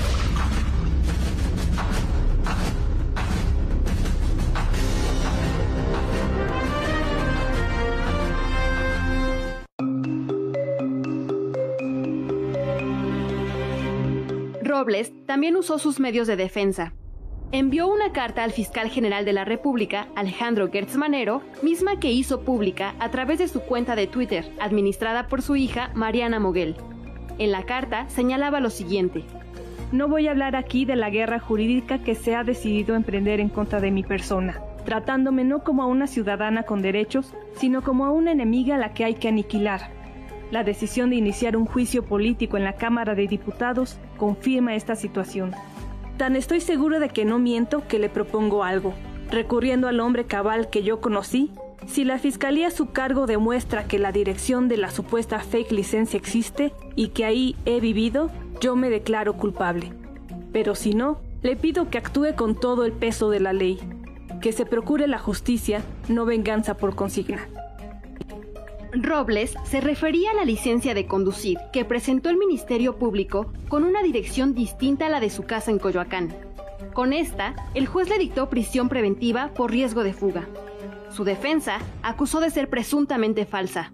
Robles también usó sus medios de defensa. Envió una carta al fiscal general de la República, Alejandro Gertz Manero, misma que hizo pública a través de su cuenta de Twitter, administrada por su hija Mariana Moguel. En la carta señalaba lo siguiente: no voy a hablar aquí de la guerra jurídica que se ha decidido emprender en contra de mi persona, tratándome no como a una ciudadana con derechos, sino como a una enemiga a la que hay que aniquilar. La decisión de iniciar un juicio político en la Cámara de Diputados confirma esta situación. Tan estoy seguro de que no miento que le propongo algo. Recurriendo al hombre cabal que yo conocí, si la Fiscalía a su cargo demuestra que la dirección de la supuesta fake licencia existe y que ahí he vivido, yo me declaro culpable. Pero si no, le pido que actúe con todo el peso de la ley. Que se procure la justicia, no venganza por consigna. Robles se refería a la licencia de conducir que presentó el Ministerio Público con una dirección distinta a la de su casa en Coyoacán. Con esta, el juez le dictó prisión preventiva por riesgo de fuga. Su defensa acusó de ser presuntamente falsa.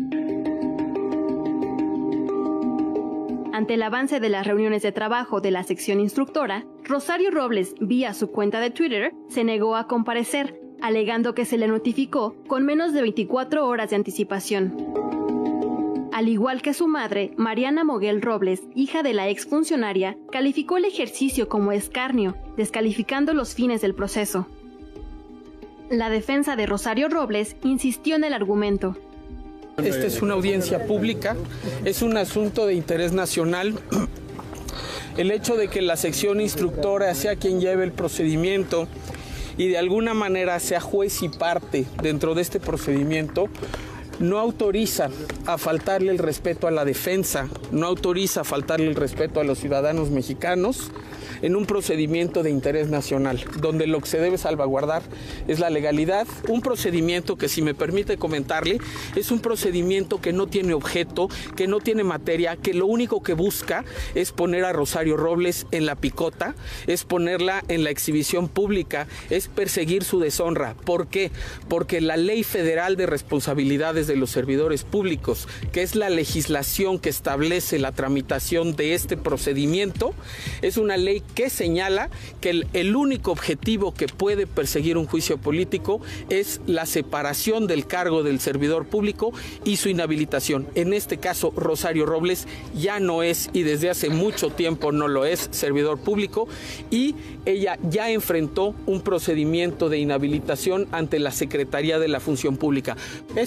Ante el avance de las reuniones de trabajo de la sección instructora, Rosario Robles, vía su cuenta de Twitter, se negó a comparecer, alegando que se le notificó con menos de 24 horas de anticipación. Al igual que su madre, Mariana Moguel Robles, hija de la exfuncionaria, calificó el ejercicio como escarnio, descalificando los fines del proceso. La defensa de Rosario Robles insistió en el argumento. Esta es una audiencia pública, es un asunto de interés nacional. El hecho de que la sección instructora sea quien lleve el procedimiento y de alguna manera sea juez y parte dentro de este procedimiento, no autoriza a faltarle el respeto a la defensa, no autoriza a faltarle el respeto a los ciudadanos mexicanos en un procedimiento de interés nacional, donde lo que se debe salvaguardar es la legalidad. Un procedimiento que, si me permite comentarle, es un procedimiento que no tiene objeto, que no tiene materia, que lo único que busca es poner a Rosario Robles en la picota, es ponerla en la exhibición pública, es perseguir su deshonra. ¿Por qué? Porque la Ley Federal de Responsabilidades de los Servidores Públicos, que es la legislación que establece la tramitación de este procedimiento, es una ley que señala que el único objetivo que puede perseguir un juicio político es la separación del cargo del servidor público y su inhabilitación. En este caso, Rosario Robles ya no es, y desde hace mucho tiempo no lo es, servidor público, y ella ya enfrentó un procedimiento de inhabilitación ante la Secretaría de la Función Pública. Es una obra de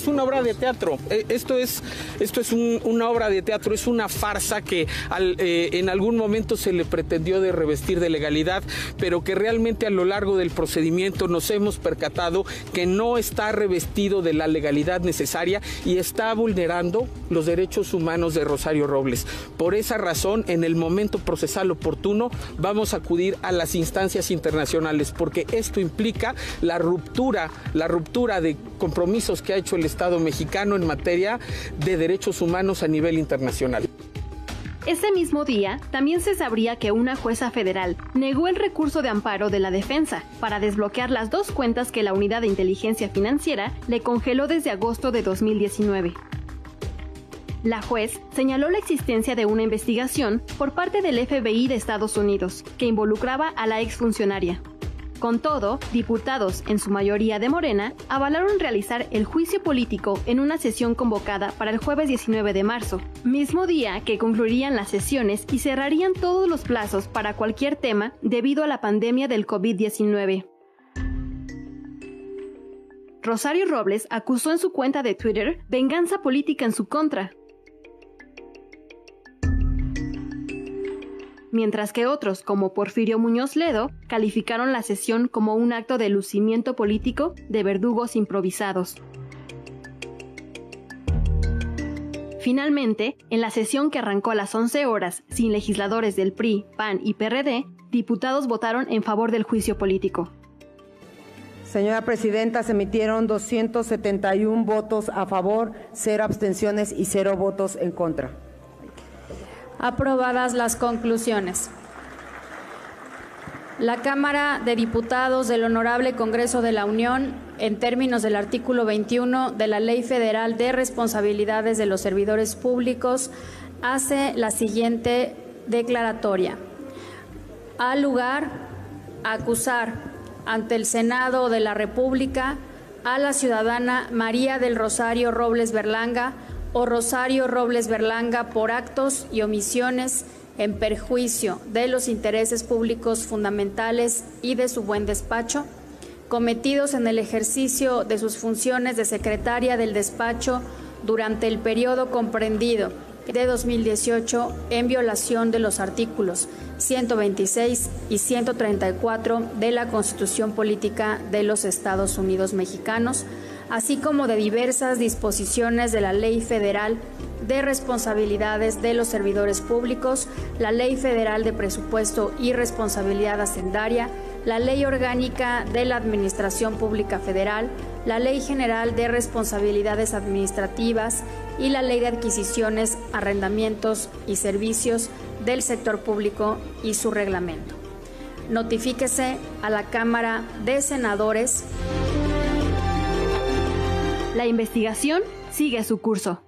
de teatro. Esto es una obra de teatro, es una farsa que en algún momento se le pretendió de revestir de legalidad, pero que realmente a lo largo del procedimiento nos hemos percatado que no está revestido de la legalidad necesaria y está vulnerando los derechos humanos de Rosario Robles. Por esa razón, en el momento procesal oportuno, vamos a acudir a las instancias internacionales, porque esto implica la ruptura de compromisos que ha hecho el Estado mexicano en materia de derechos humanos a nivel internacional. Ese mismo día, también se sabría que una jueza federal negó el recurso de amparo de la defensa para desbloquear las 2 cuentas que la Unidad de Inteligencia Financiera le congeló desde agosto de 2019. La juez señaló la existencia de una investigación por parte del FBI de Estados Unidos que involucraba a la exfuncionaria. Con todo, diputados, en su mayoría de Morena, avalaron realizar el juicio político en una sesión convocada para el jueves 19 de marzo, mismo día que concluirían las sesiones y cerrarían todos los plazos para cualquier tema debido a la pandemia del COVID-19. Rosario Robles acusó en su cuenta de Twitter venganza política en su contra, mientras que otros, como Porfirio Muñoz Ledo, calificaron la sesión como un acto de lucimiento político de verdugos improvisados. Finalmente, en la sesión que arrancó a las 11 horas, sin legisladores del PRI, PAN y PRD, diputados votaron en favor del juicio político. Señora Presidenta, se emitieron 271 votos a favor, 0 abstenciones y 0 votos en contra. Aprobadas las conclusiones. La Cámara de Diputados del Honorable Congreso de la Unión, en términos del artículo 21 de la Ley Federal de Responsabilidades de los Servidores Públicos, hace la siguiente declaratoria. Ha lugar a acusar ante el Senado de la República a la ciudadana María del Rosario Robles Berlanga o Rosario Robles Berlanga por actos y omisiones en perjuicio de los intereses públicos fundamentales y de su buen despacho, cometidos en el ejercicio de sus funciones de secretaria del despacho durante el periodo comprendido de 2018 en violación de los artículos 126 y 134 de la Constitución Política de los Estados Unidos Mexicanos, así como de diversas disposiciones de la Ley Federal de Responsabilidades de los Servidores Públicos, la Ley Federal de Presupuesto y Responsabilidad Hacendaria, la Ley Orgánica de la Administración Pública Federal, la Ley General de Responsabilidades Administrativas y la Ley de Adquisiciones, Arrendamientos y Servicios del Sector Público y su reglamento. Notifíquese a la Cámara de Senadores. La investigación sigue su curso.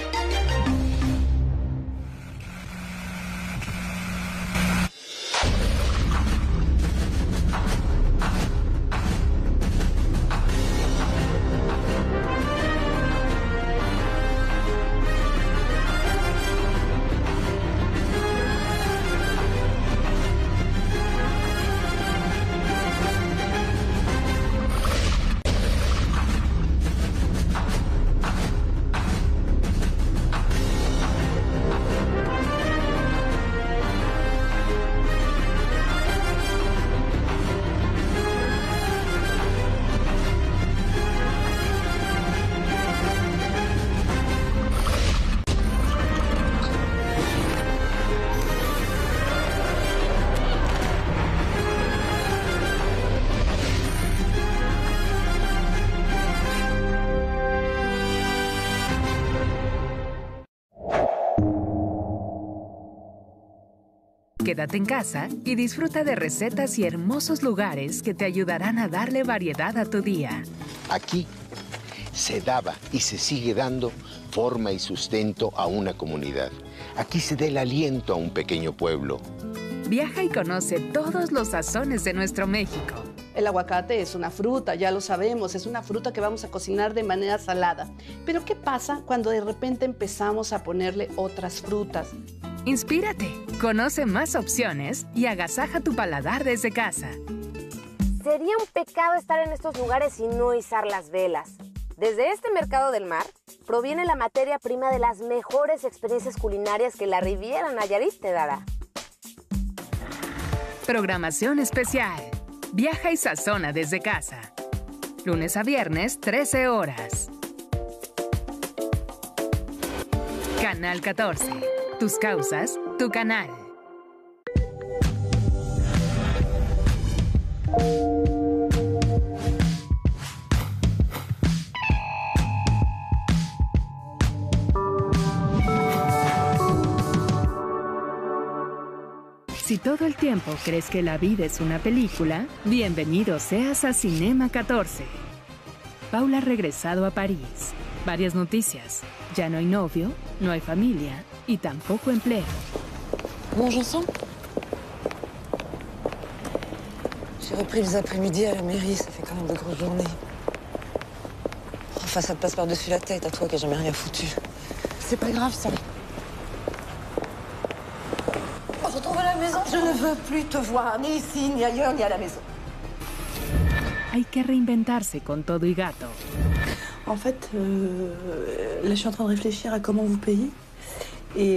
Quédate en casa y disfruta de recetas y hermosos lugares que te ayudarán a darle variedad a tu día. Aquí se daba y se sigue dando forma y sustento a una comunidad. Aquí se da el aliento a un pequeño pueblo. Viaja y conoce todos los sazones de nuestro México. El aguacate es una fruta, ya lo sabemos, es una fruta que vamos a cocinar de manera salada. Pero ¿qué pasa cuando de repente empezamos a ponerle otras frutas? Inspírate, conoce más opciones y agasaja tu paladar desde casa. Sería un pecado estar en estos lugares y no izar las velas. Desde este mercado del mar, proviene la materia prima de las mejores experiencias culinarias que la Riviera Nayarit te dará. Programación especial. Viaja y sazona desde casa. Lunes a viernes, 13 horas. Canal 14. Tus causas, tu canal. Si todo el tiempo crees que la vida es una película, bienvenido seas a Cinema 14. Paula ha regresado a París. Varias noticias. Ya no hay novio, no hay familia y tampoco empleo. Mange ensemble? J'ai repris les après-midi à la mairie, ça fait quand même de grosses journées. Enfin, ça te passe par-dessus la tête, à toi qui n'as jamais rien foutu. C'est pas grave, ça. On se retrouve à la maison. Je ne veux plus te voir, ni ici, ni ailleurs, ni à la maison. Hay que reinventarse con todo y gato. En fait, là, je suis en train de réfléchir à comment vous payer. Et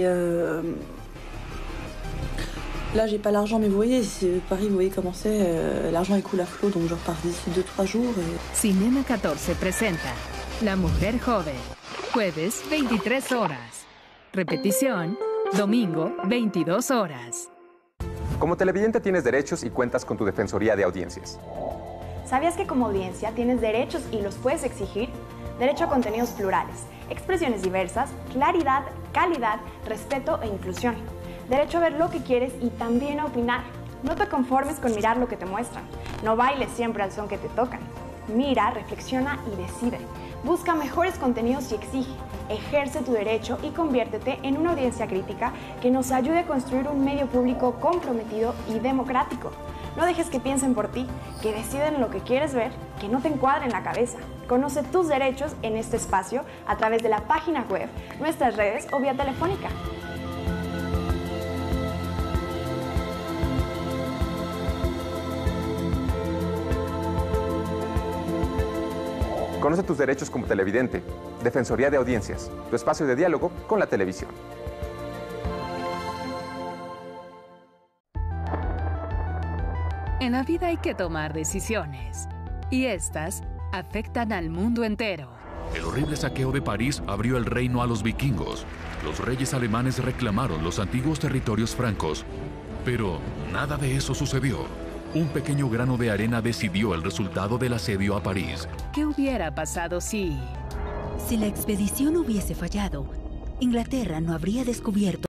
là, j'ai pas l'argent, mais vous voyez, Paris, vous voyez comment c'est. L'argent, il coule à flot, donc je repars d'ici 2-3 jours. Et... Cinema 14 presenta La Mujer Joven. Jueves, 23 horas. Repetición, domingo, 22 horas. Como televidente tienes derechos y cuentas con tu Defensoría de Audiencias. ¿Sabías que como audiencia tienes derechos y los puedes exigir? Derecho a contenidos plurales, expresiones diversas, claridad, calidad, respeto e inclusión. Derecho a ver lo que quieres y también a opinar. No te conformes con mirar lo que te muestran. No bailes siempre al son que te tocan. Mira, reflexiona y decide. Busca mejores contenidos y exige. Ejerce tu derecho y conviértete en una audiencia crítica que nos ayude a construir un medio público comprometido y democrático. No dejes que piensen por ti, que decidan lo que quieres ver, que no te encuadre en la cabeza. Conoce tus derechos en este espacio a través de la página web, nuestras redes o vía telefónica. Conoce tus derechos como televidente. Defensoría de Audiencias, tu espacio de diálogo con la televisión. En la vida hay que tomar decisiones. Y estas afectan al mundo entero. El horrible saqueo de París abrió el reino a los vikingos. Los reyes alemanes reclamaron los antiguos territorios francos. Pero nada de eso sucedió. Un pequeño grano de arena decidió el resultado del asedio a París. ¿Qué hubiera pasado si...? Si la expedición hubiese fallado, Inglaterra no habría descubierto